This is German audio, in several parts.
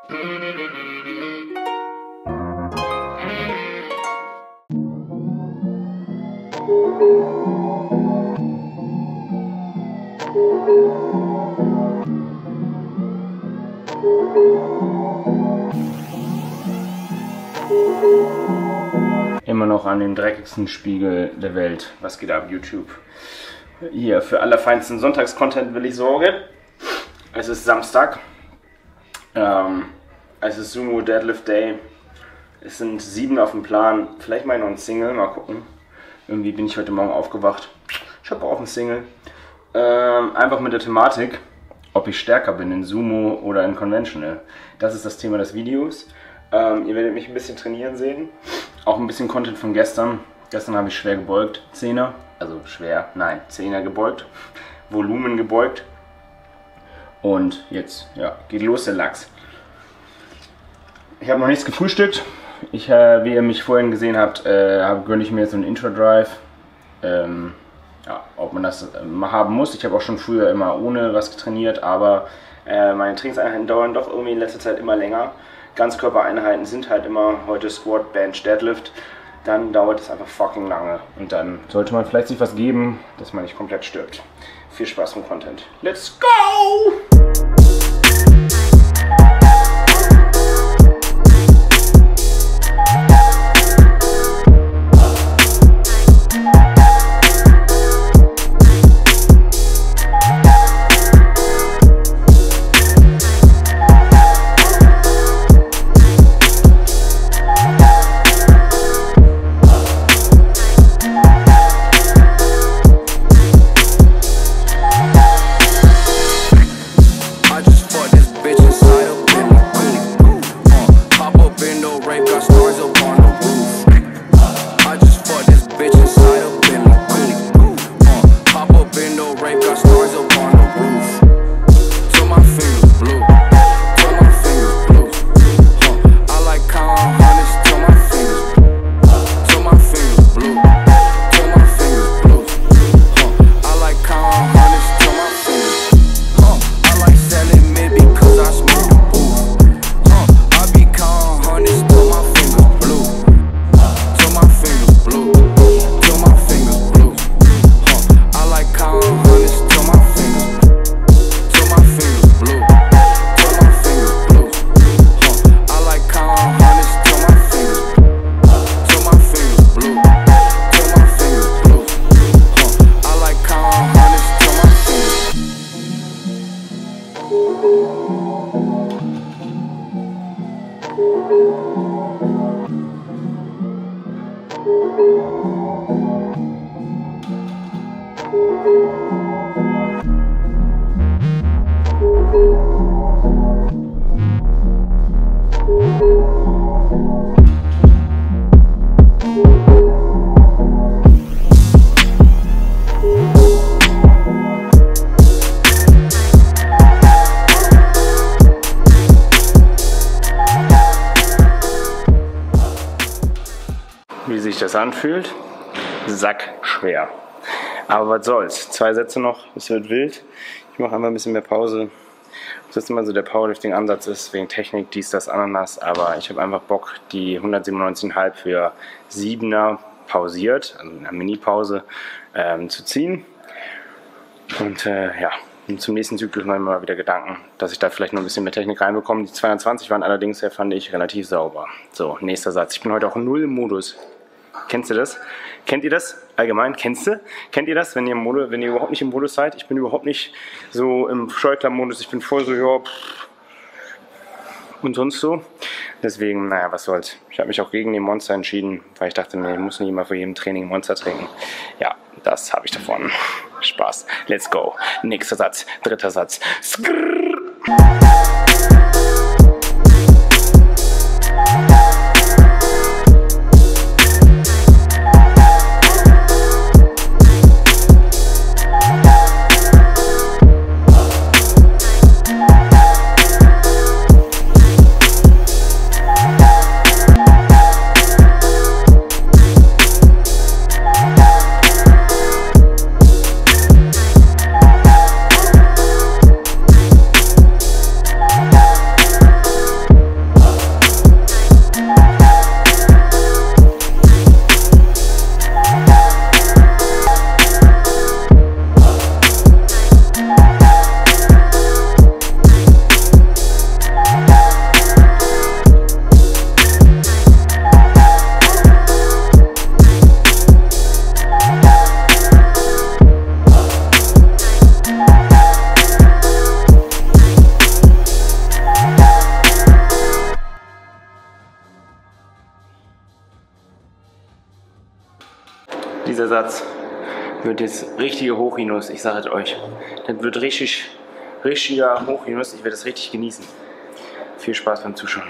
Immer noch an dem dreckigsten Spiegel der Welt. Was geht ab, YouTube? Hier, für allerfeinsten Sonntagscontent will ich sorgen. Es ist Samstag. Es ist Sumo Deadlift Day. Es sind 7 auf dem Plan. Vielleicht mal noch ein Single, mal gucken. Irgendwie bin ich heute Morgen aufgewacht. Ich habe auch ein Single. Einfach mit der Thematik, ob ich stärker bin in Sumo oder in Conventional. Das ist das Thema des Videos. Ihr werdet mich ein bisschen trainieren sehen. Auch ein bisschen Content von gestern. Gestern habe ich schwer gebeugt. 10er. Also schwer, nein, 10er gebeugt. Volumen gebeugt. Und jetzt, ja, geht los der Lachs. Ich habe noch nichts gefrühstückt. Wie ihr mich vorhin gesehen habt, gönne ich mir jetzt so einen Intro-Drive. Ja, ob man das haben muss. Ich habe auch schon früher immer ohne was trainiert, aber meine Trainingseinheiten dauern doch irgendwie in letzter Zeit immer länger. Ganzkörpereinheiten sind halt immer heute Squat, Bench, Deadlift. Dann dauert es einfach fucking lange. Und dann sollte man vielleicht sich was geben, dass man nicht komplett stirbt. Viel Spaß mit Content. Let's go! Wie sich das anfühlt, sackschwer. Aber was soll's, 2 Sätze noch, es wird wild. Ich mache einfach ein bisschen mehr Pause. Das ist immer so der Powerlifting-Ansatz ist, wegen Technik, dies, das, Ananas. Aber ich habe einfach Bock, die 197,5 für 7er pausiert, also in einer Mini-Pause, zu ziehen. Und ja, zum nächsten Zyklus mache ich mir mal wieder Gedanken, dass ich da vielleicht noch ein bisschen mehr Technik reinbekomme. Die 220 waren allerdings, fand ich, relativ sauber. So, nächster Satz. Ich bin heute auch in 0 im Modus. Kennst du das? Kennt ihr das? Allgemein, kennt ihr das, wenn ihr überhaupt nicht im Modus seid? Ich bin überhaupt nicht so im Schulter-Modus, ich bin voll so, ja, und sonst so. Deswegen, naja, was soll's. Ich habe mich auch gegen den Monster entschieden, weil ich dachte, nee, ich muss nicht immer vor jedem Training Monster trinken. Ja, das habe ich davon. Spaß. Let's go. Nächster Satz, 3. Satz. Skrrr. dieser Satz wird jetzt richtige Hochhinus, ich sage es euch. Das wird richtiger Hochhinus, ich werde das richtig genießen. Viel Spaß beim Zuschauen.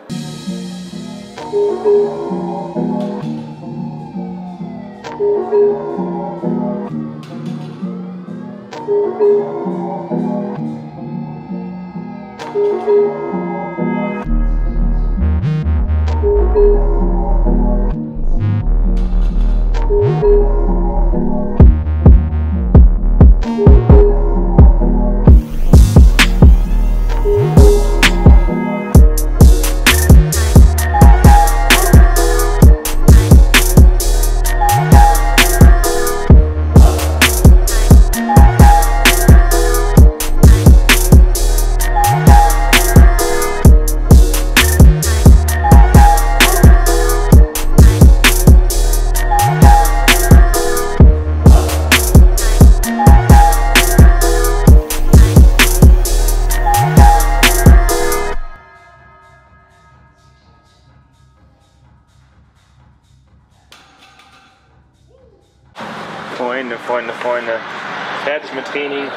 Freunde, fertig mit Training.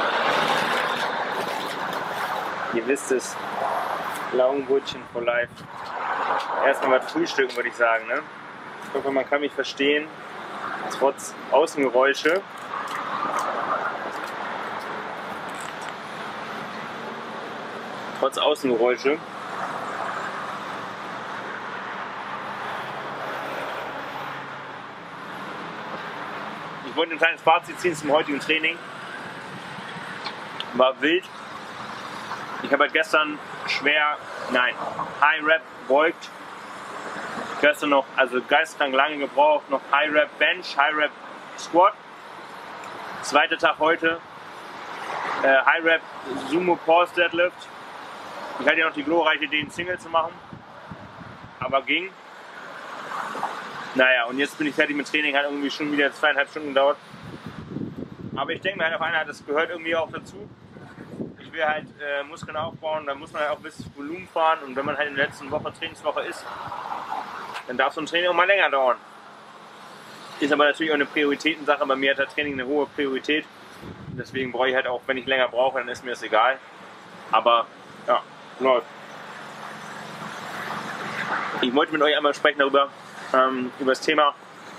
Ihr wisst es, Laugenbrötchen for life. Erstmal was frühstücken, würde ich sagen. Ne? Ich hoffe, man kann mich verstehen, trotz Außengeräusche. Ich wollte ein kleines Fazit ziehen zum heutigen Training. War wild. Ich habe halt gestern High Rep beugt. Gestern noch, also geisteskrank lange gebraucht, noch High Rep Bench, High Rep Squat. Zweiter Tag heute. High Rep Sumo Pause Deadlift. Ich hatte ja noch die glorreiche Idee, einen Single zu machen. Aber ging. Naja, und jetzt bin ich fertig mit Training, hat irgendwie schon wieder 2,5 Stunden gedauert. Aber ich denke mir halt auf einer, das gehört irgendwie auch dazu. Ich will halt Muskeln aufbauen, da muss man halt auch bis Volumen fahren. Und wenn man halt in der letzten Trainingswoche ist, dann darf so ein Training auch mal länger dauern. Ist aber natürlich auch eine Prioritätensache. Bei mir hat das Training eine hohe Priorität. Deswegen brauche ich halt auch, wenn ich länger brauche, dann ist mir das egal. Aber ja, läuft. Ich wollte mit euch einmal sprechen darüber, über das Thema,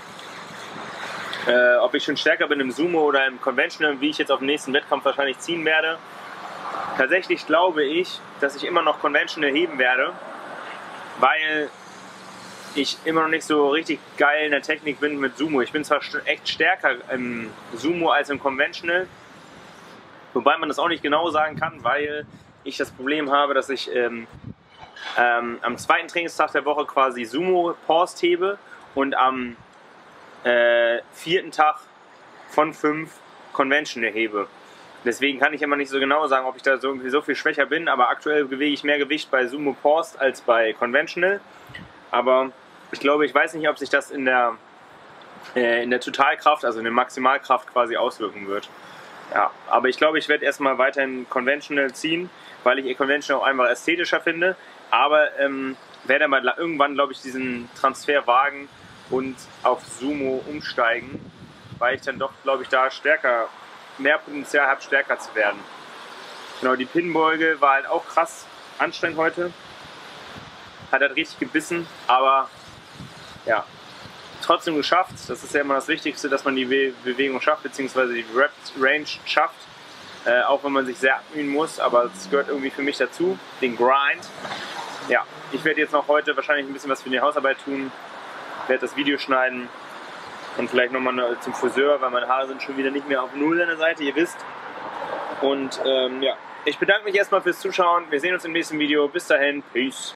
ob ich schon stärker bin im Sumo oder im Conventional, wie ich jetzt auf den nächsten Wettkampf wahrscheinlich ziehen werde. Tatsächlich glaube ich, dass ich immer noch Conventional heben werde, weil ich immer noch nicht so richtig geil in der Technik bin mit Sumo. Ich bin zwar echt stärker im Sumo als im Conventional, wobei man das auch nicht genau sagen kann, weil ich das Problem habe, dass ich am zweiten Trainingstag der Woche quasi Sumo Pause hebe und am vierten Tag von 5 Conventional hebe. Deswegen kann ich immer nicht so genau sagen, ob ich da so viel schwächer bin, aber aktuell bewege ich mehr Gewicht bei Sumo Pause als bei Conventional. Aber ich glaube, ich weiß nicht, ob sich das in der Totalkraft, also in der Maximalkraft quasi auswirken wird. Ja, aber ich glaube, ich werde erstmal weiterhin Conventional ziehen, weil ich Conventional auch einfach ästhetischer finde. Aber werde mal irgendwann, glaube ich, diesen Transfer wagen und auf Sumo umsteigen, weil ich dann doch, glaube ich, da mehr Potenzial habe, stärker zu werden. Genau, die Pinnbeuge war halt auch krass anstrengend heute. Hat halt richtig gebissen, aber ja, trotzdem geschafft. Das ist ja immer das Wichtigste, dass man die Bewegung schafft, beziehungsweise die Rep-Range schafft. Auch wenn man sich sehr abmühen muss, aber es gehört irgendwie für mich dazu, den Grind. Ja, ich werde jetzt noch heute wahrscheinlich ein bisschen was für die Hausarbeit tun, werde das Video schneiden und vielleicht nochmal zum Friseur, weil meine Haare sind schon wieder nicht mehr auf 0 an der Seite, ihr wisst. Und ja, ich bedanke mich erstmal fürs Zuschauen, wir sehen uns im nächsten Video, bis dahin, peace.